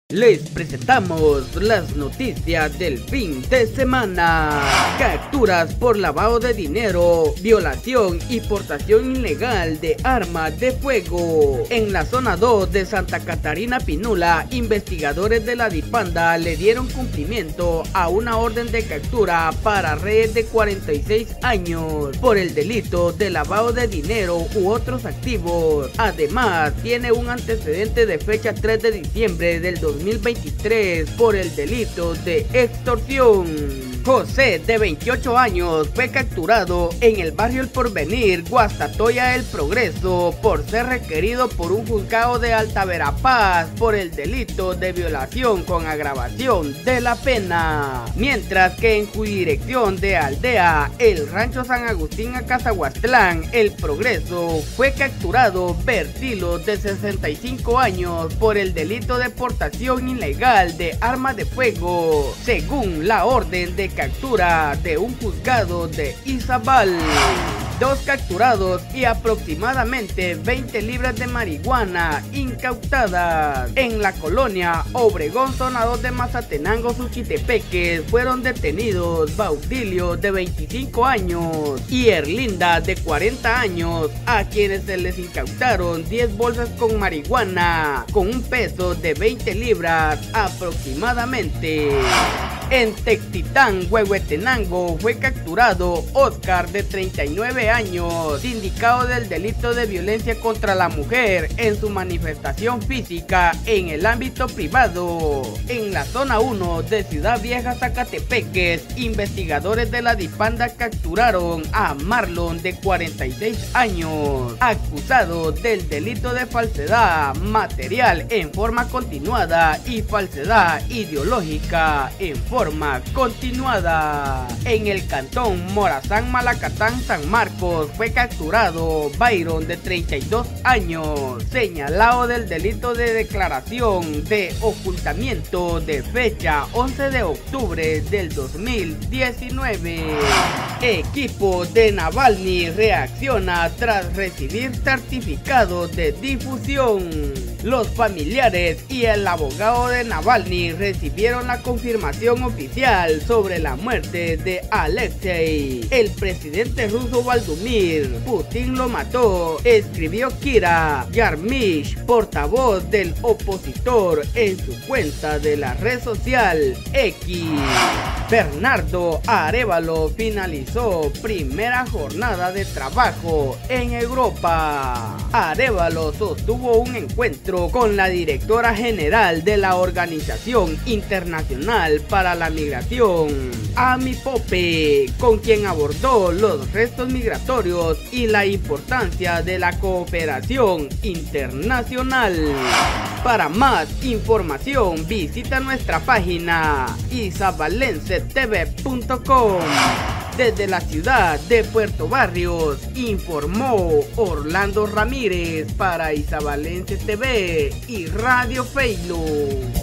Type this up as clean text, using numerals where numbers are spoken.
Les presentamos las noticias del fin de semana. Capturas por lavado de dinero, violación y portación ilegal de armas de fuego. En la zona 2 de Santa Catarina Pinula, investigadores de la DIPANDA le dieron cumplimiento a una orden de captura para Reyes de 46 años por el delito de lavado de dinero u otros activos. Además, tiene un antecedente de fecha 3 de diciembre del 2023 por el delito de extorsión. José, de 28 años, fue capturado en el barrio El Porvenir, Guastatoya, El Progreso, por ser requerido por un juzgado de Alta Verapaz por el delito de violación con agravación de la pena. Mientras que en jurisdicción de Aldea, el Rancho San Agustín a Cazahuastlán, El Progreso, fue capturado Bertilo, de 65 años, por el delito de portación ilegal de armas de fuego, según la orden de captura de un juzgado de Izabal. 2 capturados y aproximadamente 20 libras de marihuana incautadas. En la colonia Obregón, zona 2 de Mazatenango, Suchitepeques, fueron detenidos Baudilio, de 25 años, y Erlinda, de 40 años, a quienes se les incautaron 10 bolsas con marihuana, con un peso de 20 libras aproximadamente. En Tectitán, Huehuetenango, fue capturado Oscar, de 39 años, sindicado del delito de violencia contra la mujer en su manifestación física en el ámbito privado. En la zona 1 de Ciudad Vieja, Zacatepeques, investigadores de la DIPANDA capturaron a Marlon, de 46 años, acusado del delito de falsedad material en forma continuada y falsedad ideológica en forma continuada. En el cantón Morazán, Malacatán, San Marcos, fue capturado Byron, de 32 años, señalado del delito de declaración de ocultamiento de fecha 11 de octubre del 2019. Equipo de Navalny reacciona tras recibir certificado de difusión. Los familiares y el abogado de Navalny recibieron la confirmación oficial sobre la muerte de Alexei. El presidente ruso Vladimir Putin lo mató, escribió Kira Yarmish, portavoz del opositor, en su cuenta de la red social X. Bernardo Arévalo finalizó primera jornada de trabajo en Europa. Arévalo sostuvo un encuentro con la directora general de la Organización Internacional para la Migración, Amy Pope, con quien abordó los restos migratorios y la importancia de la cooperación internacional. Para más información visita nuestra página isabalensetv.com. Desde la ciudad de Puerto Barrios, informó Orlando Ramírez para Isabalense TV y Radio Facebook.